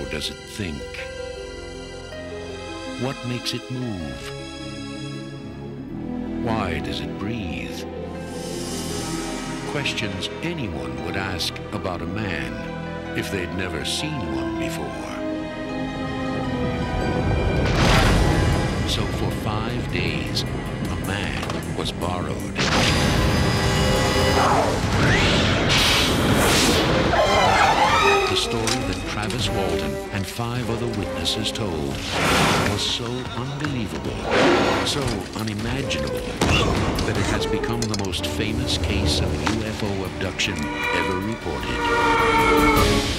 does it think? What makes it move? Why does it breathe? Questions anyone would ask about a man if they'd never seen one before. So for 5 days, a man was borrowed. The story that Travis Walton and 5 other witnesses told was so unbelievable, so unimaginable, that it has become the most famous case of UFO abduction ever reported.